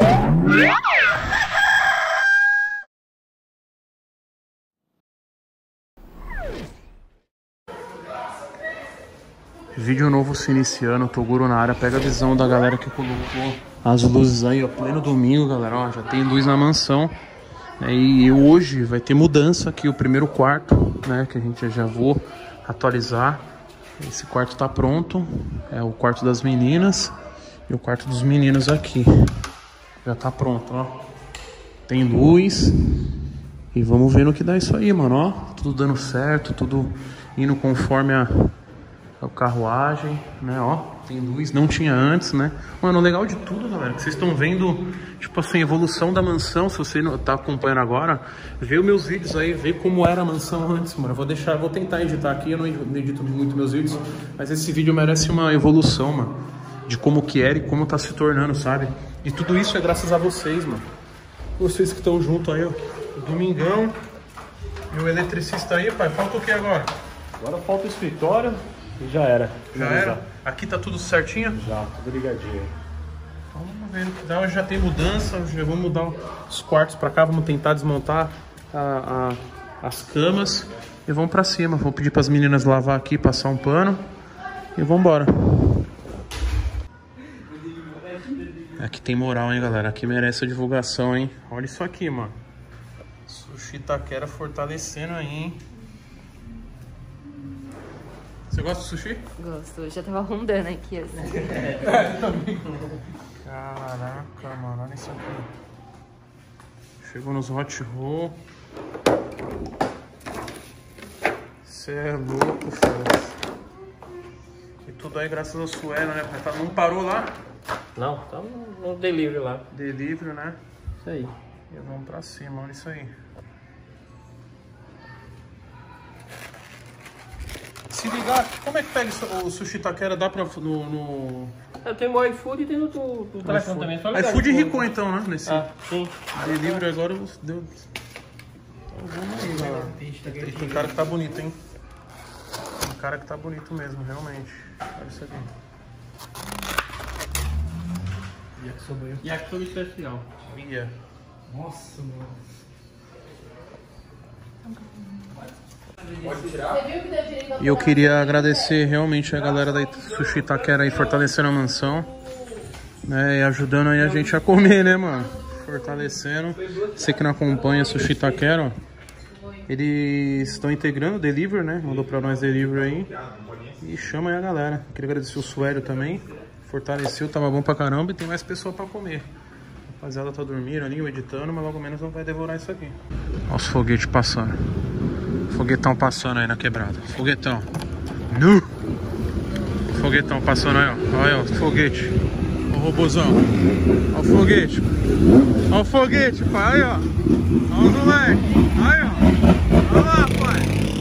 Vídeo novo se iniciando, Toguro na área. Pega a visão da galera que colocou as luzes aí, ó, pleno domingo, galera, ó, já tem luz na mansão. E hoje vai ter mudança aqui, o primeiro quarto, né, que a gente já vou atualizar. Esse quarto tá pronto, é o quarto das meninas e o quarto dos meninos aqui. Já tá pronto, ó. Tem luz e vamos ver no que dá isso aí, mano, ó. Tudo dando certo, tudo indo conforme a carruagem, né, ó, tem luz, não tinha antes, né, mano, o legal de tudo, galera, que vocês estão vendo, tipo assim, a evolução da mansão. Se você não tá acompanhando agora, vê os meus vídeos aí, vê como era a mansão antes, mano. Vou tentar editar aqui, eu não edito muito meus vídeos, mas esse vídeo merece uma evolução, mano, de como que era e como tá se tornando, sabe, e tudo isso é graças a vocês, mano, vocês que estão junto aí, ó, domingão, e o eletricista aí, pai, falta o que agora? Agora falta o escritório. E já era. Já era? Aqui tá tudo certinho? Já, tudo ligadinho. Vamos ver o que dá. Hoje já tem mudança. Já vamos mudar os quartos pra cá. Vamos tentar desmontar as camas. E vamos pra cima. Vou pedir pras meninas lavar aqui, passar um pano. E vamos embora. Aqui tem moral, hein, galera. Aqui merece a divulgação, hein. Olha isso aqui, mano. Sushi Itaquera fortalecendo aí, hein. Você gosta de sushi? Gosto, eu já tava rondando aqui assim. Também. Caraca, mano, olha isso aqui. Chegou nos hot roll. Você é louco, filho. E tudo aí graças ao Suelo, né? Não parou lá? Não, tá no delivery lá. Delivery, né? Isso aí. E vamos pra cima, olha isso aí. Se ligar, como é que pega o Sushi Itaquera? Dá pra no... Eu tenho o iFood e tem no telefone também. iFood ricou então, né? Nesse sim. delivery agora deu... Tem cara que tá bonito, hein? Tem cara que tá bonito mesmo, realmente. Olha isso aqui. Yakisoba especial. Ia. Nossa, mano. E eu queria agradecer realmente a galera da Sushi Itaquera aí fortalecendo a mansão, né, e ajudando aí a gente a comer, né, mano? Fortalecendo. Você que não acompanha Sushi Itaquera, ó, eles estão integrando o delivery, né? Mandou pra nós delivery aí. E chama aí a galera. Queria agradecer o Suélio também. Fortaleceu, tava bom pra caramba e tem mais pessoa pra comer. A rapaziada tá dormindo ali, editando, mas logo menos não vai devorar isso aqui. Olha os foguetes passando. Foguetão passando aí na quebrada. Foguetão. Nu! Foguetão passando aí, ó. Olha, ó, foguete. Ó o robôzão. Ó o foguete. Ó o foguete, pai. Aí, ó. Ó o moleque. Aí, ó. Olha lá, pai.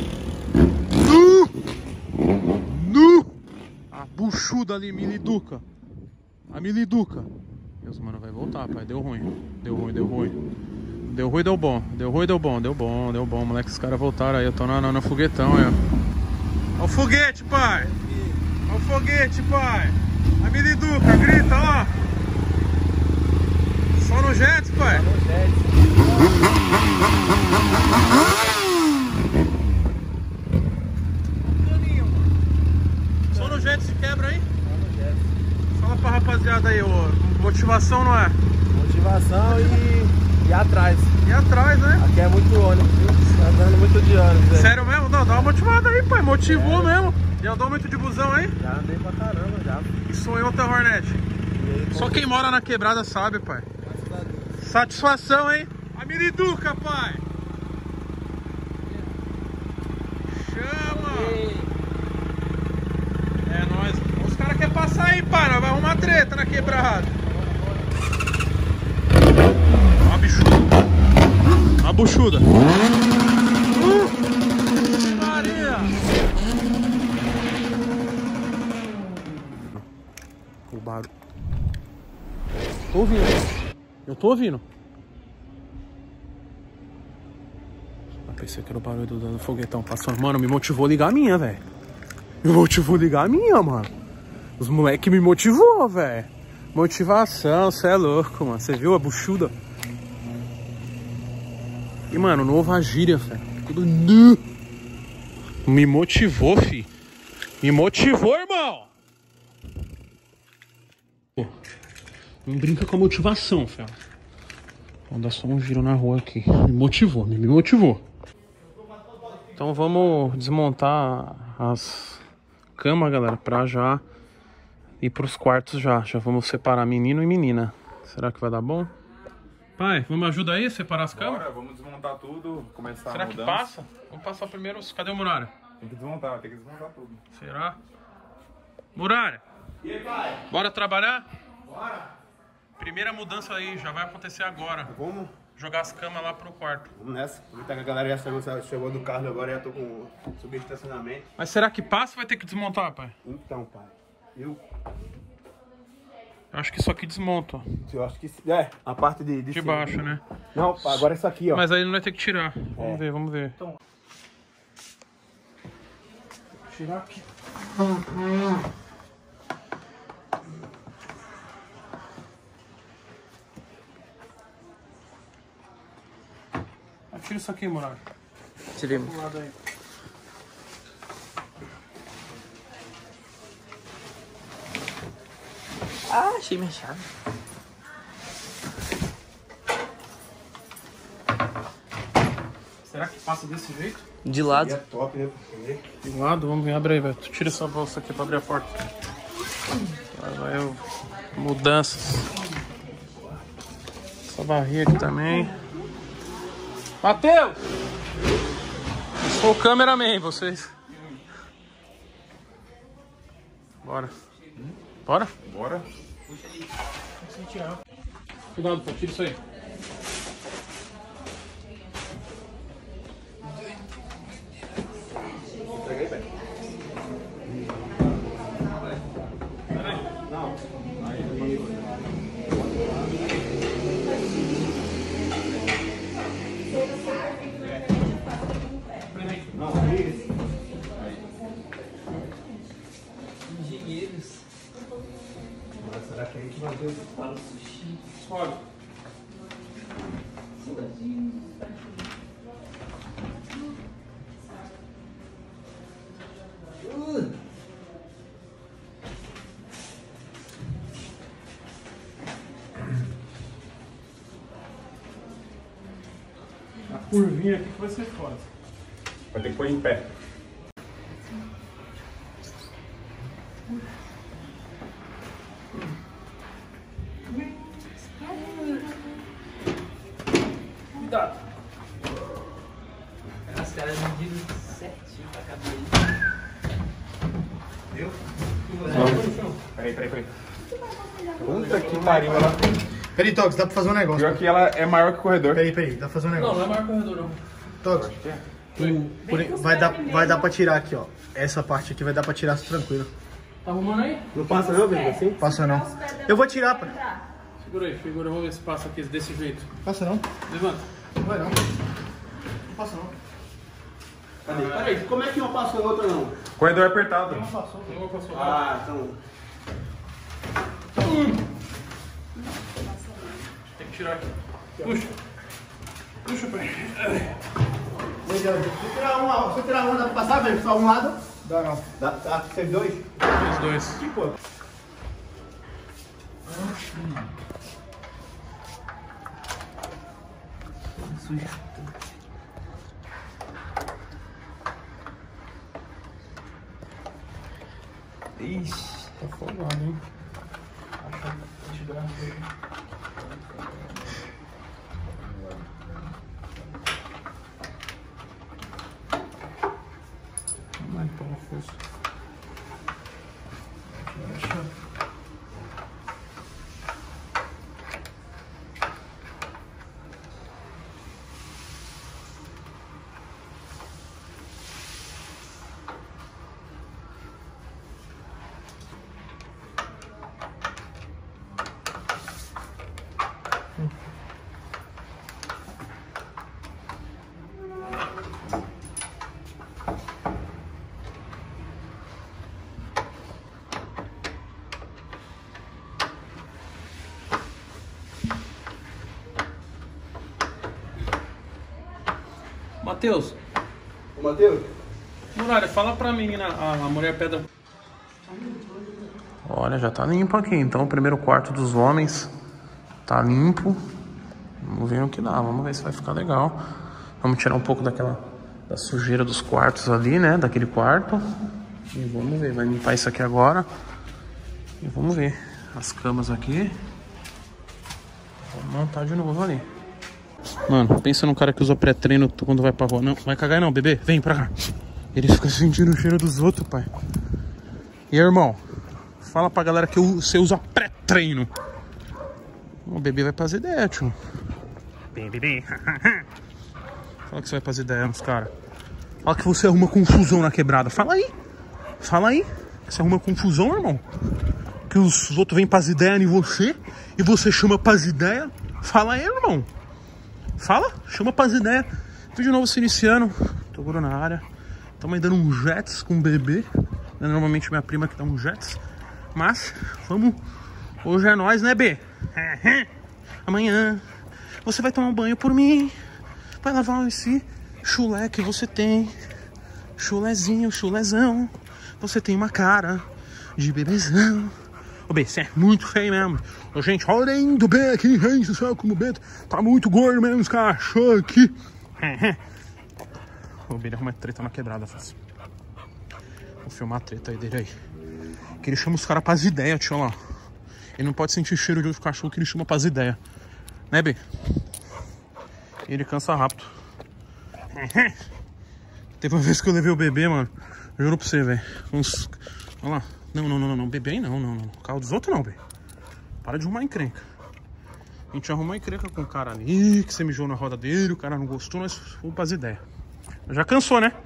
Nu! Nu! A buchuda ali, Miliduca. A Miliduca. Deus, mano, vai voltar, pai. Deu ruim. Deu ruim, deu ruim. Deu ruim, deu bom. Deu ruim, deu bom. Deu bom, deu bom. Moleque, os caras voltaram aí. Eu tô no foguetão aí, ó. Ó o foguete, pai. Ó o foguete, pai. A Miliduca, grita, ó. Só no Jets, pai. Só no Jets. Só no Jets se quebra aí? Só no Jets. Fala pra rapaziada aí, ó. Motivação não é? Motivação e atrás. E atrás, né? Aqui é muito ônibus, viu? Tá dando muito de ônibus aí. Sério mesmo? Não, dá uma motivada aí, pai. Motivou mesmo. Já andou muito de busão aí? Já andei pra caramba, já. E sonhou outra Hornet. Só quem mora na quebrada sabe, pai. Satisfação, hein? A Miliduca, pai. Chama. É nóis. Os caras querem passar aí, pai. Vai arrumar treta na quebrada. Ó a bichuda. Ó a buchuda. Maria. O barulho. Tô ouvindo. Eu tô ouvindo. Pensei que era o barulho do foguetão passando. Mano, me motivou a ligar a minha, velho. Me motivou a ligar a minha, mano. Os moleques me motivou, velho. Motivação, você é louco, mano. Você viu a buchuda? E, mano, novo a gíria, velho. Tudo nu. Me motivou, fi. Me motivou, irmão. Pô, não brinca com a motivação, velho. Vamos dar só um giro na rua aqui. Me motivou, me motivou. Então vamos desmontar as camas, galera, pra já ir pros quartos já. Já vamos separar menino e menina. Será que vai dar bom? Pai, vamos ajudar aí a separar as camas? Bora, vamos desmontar tudo, começar Será a que mudança. passa? Vamos passar primeiro. Cadê o Muralha? Tem que desmontar tudo. Será? Muralha! E aí, pai? Bora trabalhar? Bora. Primeira mudança aí, já vai acontecer agora. Vamos? Jogar as camas lá pro quarto. Vamos nessa. Aproveitar que a galera já chegou do carro agora, já tô com subir estacionamento. Mas será que passa ou vai ter que desmontar, pai? Então, pai, eu Eu acho que isso aqui desmonta, ó. acho que... a parte de cima. Baixo, né? Não, pai, agora é isso aqui, ó. Mas aí não vai ter que tirar. Vamos ver, vamos ver. Então. Tirar aqui. Tira isso aqui, Muralha. Tiremos. Do lado aí. Ah, achei minha chave. Será que passa desse jeito? De lado. E é top, né? De lado, vamos ver, abre aí, velho. Tira essa bolsa aqui pra abrir a porta. Lá vai eu. Mudanças. Essa barrinha aqui também. Matheus! Eu sou o cameraman, vocês. Bora. Bora? Bora. Cuidado, pô, tira isso aí. Engenheiros. Será que a gente vai ver Fala sushi. Olha. A curvinha aqui que vai ser foda. Vai ter que pôr em pé. Cuidado. Os caras mediram certinho pra cabeça. Viu? Peraí. Puta que pariu, ela... Peraí, Tox, dá pra fazer um negócio. Pior que ela é maior que o corredor. Peraí, dá pra fazer um Não, negócio. não é maior corredor, não. Tox, vai dar pra tirar aqui, ó. Essa parte aqui vai dar pra tirar tranquilo. Tá arrumando aí? Não passa não, Bento, assim? Passa não. Eu vou tirar, pai. Segura aí, vamos ver se passa aqui desse jeito. Passa não. Levanta. Não vai não. Não passa não. Peraí, como é que não passa outra não? Corredor apertado. Não passou. Ah, então... Tem que tirar aqui. Puxa. Puxa, pai. Se eu tirar uma, dá pra passar, velho? Só um lado? Dá não. Dá pra ser dois? Os dois. Que pô. Ixi, tá folgado, hein? Mais parafuso. Matheus. Ô, Matheus. Muralha, fala pra menina, a mulher pedra. Olha, já tá limpo aqui. Então o primeiro quarto dos homens tá limpo. Vamos ver o que dá. Vamos ver se vai ficar legal. Vamos tirar um pouco da sujeira dos quartos ali, né? Daquele quarto. E vamos ver. Vai limpar isso aqui agora. E vamos ver. As camas aqui. Vamos montar de novo ali. Mano, pensa num cara que usa pré-treino quando vai pra rua. Não, vai cagar não, bebê. Vem pra cá. Ele fica sentindo o cheiro dos outros, pai. E aí, irmão? Fala pra galera que você usa pré-treino. O bebê vai pras ideias, tio. Bebê. Fala que você vai pras ideias nos caras. Fala que você arruma confusão na quebrada. Fala aí. Fala aí. Você arruma confusão, irmão? Que os outros vêm pras ideias em você e você chama pras ideias. Fala aí, irmão. Fala. Chama pras ideias. Vídeo novo se iniciando. Toguro na área. Estamos aí dando um jets com o bebê. Normalmente minha prima que dá um jets. Mas, vamos. Hoje é nóis, né, B? Amanhã você vai tomar um banho por mim. Vai lavar esse chulé que você tem. Chulezinho, chulezão. Você tem uma cara de bebezão. Ô, B, você é muito feio mesmo. Ô, gente, olhem do B aqui, gente. Sabe como o B tá muito gordo mesmo, os cachorros aqui. O B arruma treta na quebrada, fácil. Vou filmar a treta aí dele aí. Que ele chama os caras pras ideias, tio, lá. Ele não pode sentir cheiro de outro cachorro que ele chama pras ideias. Né, B? Ele cansa rápido. Teve uma vez que eu levei o bebê, mano. Juro pra você, velho. Olha lá. Não. Bebê aí não. Carro dos outros não, B. Para de arrumar encrenca. A gente arrumou encrenca com o cara ali, que você mijou na roda dele, o cara não gostou, nós fomos pras ideias. Já cansou, né?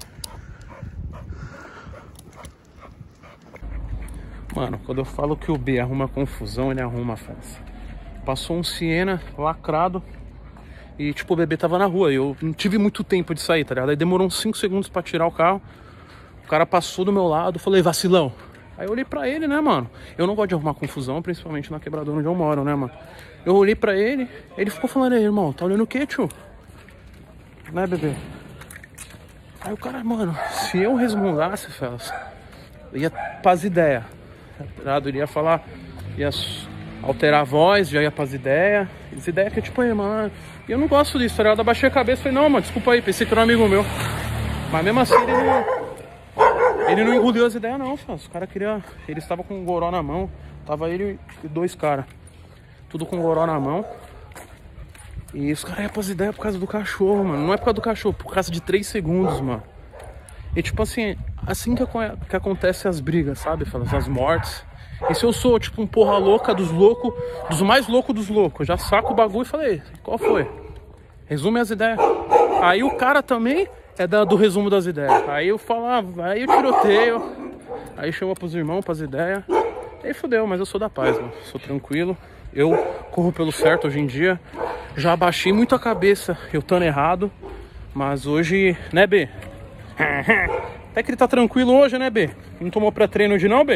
Mano, quando eu falo que o B arruma confusão, ele arruma festa. Passou um Siena lacrado e, tipo, o bebê tava na rua. Eu não tive muito tempo de sair, tá ligado? Aí demorou uns 5 segundos pra tirar o carro. O cara passou do meu lado, falei, vacilão. Aí eu olhei pra ele, né, mano? Eu não gosto de arrumar confusão, principalmente na quebrada onde eu moro, né, mano? Eu olhei pra ele, ele ficou falando, aí, irmão, tá olhando o quê, tio? Né, bebê? Aí o cara, mano, se eu resmungasse, felas, eu ia pras ideias. Ele ia falar, ia alterar a voz, já ia pras ideias. As ideias que é tipo, aí, mano. E eu não gosto disso, tá ligado? Eu abaixei a cabeça e falei, não, mano, desculpa aí, pensei que era um amigo meu. Mas mesmo assim ele não engoliu as ideias, não, faz. O cara queria. Ele estava com um goró na mão. Tava ele e 2 caras. Tudo com goró na mão. E os caras iam pras ideias por causa do cachorro, mano. Não é por causa do cachorro, por causa de 3 segundos, mano. E tipo assim que acontece as brigas, sabe? As mortes. E se eu sou tipo um porra louca dos loucos, dos mais loucos dos loucos, eu já saco o bagulho e falei, qual foi? Resume as ideias. Aí o cara também é do resumo das ideias. Aí eu falava, aí eu tiroteio. Aí chama pros irmãos, pras ideias. Aí fodeu, mas eu sou da paz, mano. Sou tranquilo. Eu corro pelo certo hoje em dia. Já abaixei muito a cabeça, eu estando errado. Mas hoje, né, B? Até que ele tá tranquilo hoje, né, B? Não tomou pré-treino hoje não, B?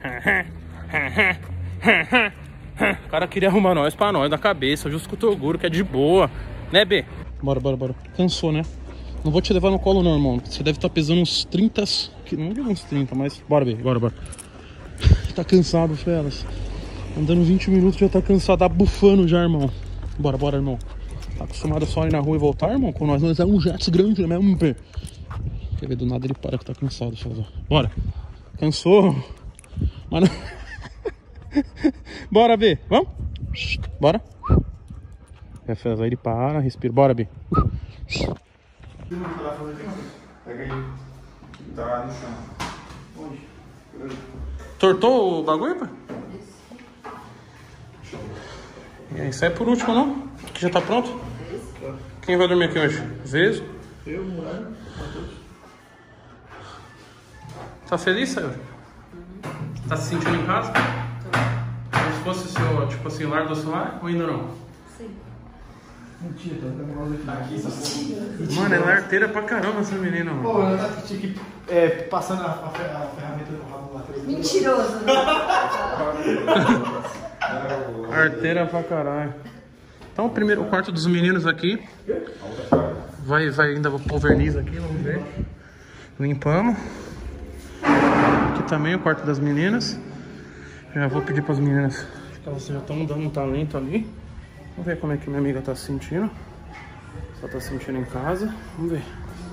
O cara queria arrumar nós pra nós da cabeça, justo com o Toguro, que é de boa. Né, B? Bora. Cansou, né? Não vou te levar no colo não, irmão. Você deve estar pesando uns 30... Não digo uns 30, mas... Bora, B, bora. Tá cansado, felas. Andando 20 minutos já tá cansado, tá bufando já, irmão. Bora, irmão. Tá acostumado só a ir na rua e voltar, irmão? Com nós é um jets grande, né? Quer ver, do nada ele para que tá cansado, felas. Bora. Cansou. Mano. Bora, B. Vamos? Bora. É, felas, aí ele para, respira. Bora, B. Pega aí. Tá no chão. Tortou o bagulho, pai? E aí, sai por último, não? Que já tá pronto? Quem vai dormir aqui hoje? Vezo? Eu, Muralha, Matheus. Tá feliz, Sérgio? Tá se sentindo em casa? Como se fosse o seu, tipo assim, lar do seu lar? Ou ainda não? Sim. Mentira, tá dando aqui. Mano, ela é arteira pra caramba essa menina, mano. Pô, ela tá tinha que passando a ferramenta no rabo lá. Mentiroso, né? Arteira pra caralho. Então, o quarto dos meninos aqui. Vai ainda pôr verniz aqui, vamos ver. Limpamos. Aqui também o quarto das meninas. Já vou pedir para as meninas, acho que elas já estão dando um talento ali. Vamos ver como é que minha amiga tá se sentindo. Só tá sentindo em casa. Vamos ver.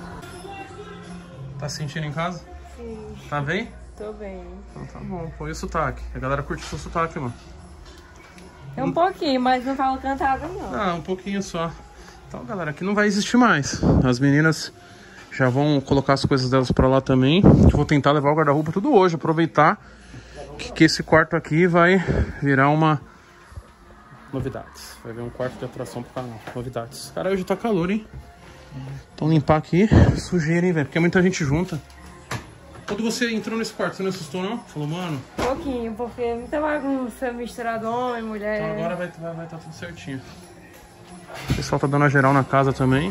Tá sentindo em casa? Sim. Tá bem? Tô bem. Então tá bom, põe o sotaque. A galera curte o seu sotaque, mano. É um pouquinho, mas não falo cantado, não. Ah, um pouquinho só. Então, galera, aqui não vai existir mais. As meninas já vão colocar as coisas delas pra lá também. Vou tentar levar o guarda-roupa tudo hoje, aproveitar que esse quarto aqui vai virar uma... Novidades. Vai ver um quarto de atração pro canal. Novidades. Cara, hoje tá calor, hein? Então limpar aqui, sujeira, hein, velho? Porque é muita gente junta. Quando você entrou nesse quarto, você não assustou, não? Falou, mano... Um pouquinho, porque muita bagunça misturado homem, mulher... Então agora vai tá tudo certinho. O pessoal tá dando a geral na casa também.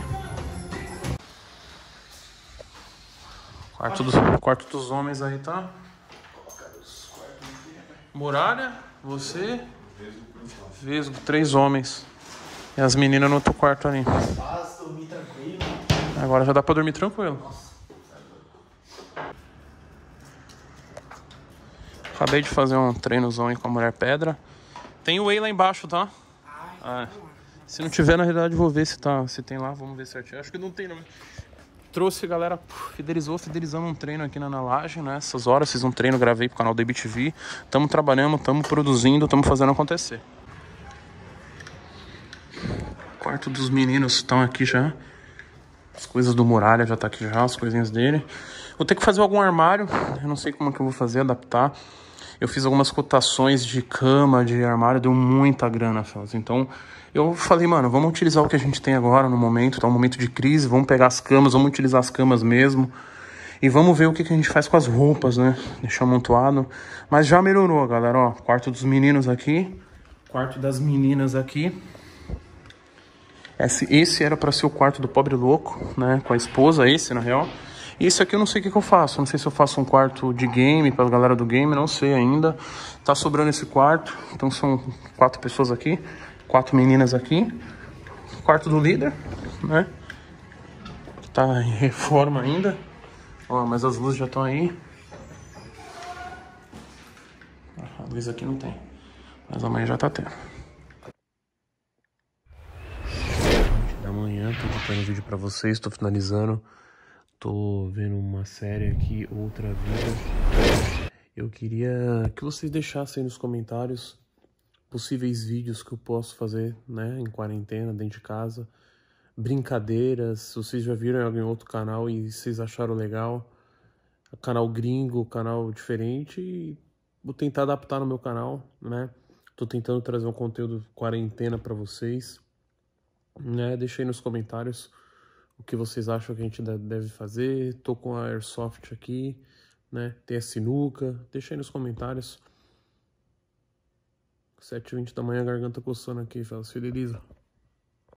Quarto dos homens aí, tá? Muralha, você... Vesgo, 3 homens. E as meninas no outro quarto ali. Posso dormir tranquilo. Agora já dá pra dormir tranquilo. Acabei de fazer um treinozão aí com a Mulher Pedra. Tem o whey lá embaixo, tá? Se não tiver, na realidade, vou ver se tem lá. Vamos ver certinho. Acho que não tem, não. Trouxe, galera, fidelizando um treino aqui na laje, né? Essas horas fiz um treino, gravei pro canal da IBTV. Tamo trabalhando, tamo produzindo, tamo fazendo acontecer. O quarto dos meninos estão aqui já. As coisas do Muralha já tá aqui já, as coisinhas dele. Vou ter que fazer algum armário. Eu não sei como que eu vou fazer, adaptar. Eu fiz algumas cotações de cama, de armário, deu muita grana, Fels. Então, eu falei, mano, vamos utilizar o que a gente tem agora no momento. Tá um momento de crise, vamos pegar as camas, vamos utilizar as camas mesmo. E vamos ver o que a gente faz com as roupas, né? Deixar amontoado. Mas já melhorou, galera, ó. Quarto dos meninos aqui. Quarto das meninas aqui. Esse era pra ser o quarto do pobre louco, né? Com a esposa, esse, na real. E esse aqui eu não sei o que eu faço. Não sei se eu faço um quarto de game pra galera do game, não sei ainda. Tá sobrando esse quarto. Então são 4 pessoas aqui. 4 meninas aqui. Quarto do líder, né? Tá em reforma ainda. Ó, mas as luzes já estão aí. A luz aqui não tem. Mas amanhã já tá tendo. Da manhã, tô editando o vídeo pra vocês, tô finalizando. Tô vendo uma série aqui, Outra Vida. Eu queria que vocês deixassem aí nos comentários possíveis vídeos que eu posso fazer, né, em quarentena, dentro de casa. Brincadeiras, se vocês já viram em algum outro canal e vocês acharam legal. Canal gringo, canal diferente. E vou tentar adaptar no meu canal, né. Tô tentando trazer um conteúdo quarentena pra vocês. Né, deixa aí nos comentários o que vocês acham que a gente deve fazer. Tô com a Airsoft aqui, né? Tem a sinuca. Deixa aí nos comentários. 7h20 da manhã, a garganta coçando aqui, fala, Filho Elisa.